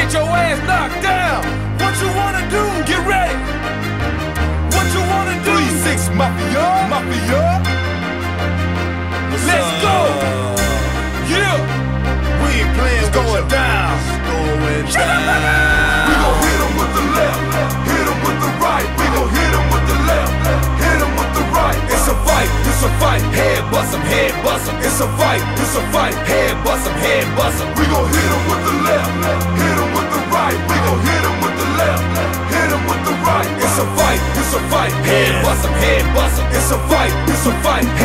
get your ass knocked down. What you wanna do? Get ready. What you wanna do? 3-6 Mafia, Mafia. Let's go. Yeah. We ain't playing Going down. Going down. We gon' hit him with the left, hit him with the right. We gon' hit him with the left, hit him with the right. It's a fight, it's a fight. Head bust him, head bust him. It's a fight, it's a fight. Head bust him, head bust him. We gon' hit him with the left, hit him with the right. We gon' hit him with the left, hit him with the right. It's a fight, it's a fight. Head bust him, head bust him. It's a fight, it's a fight.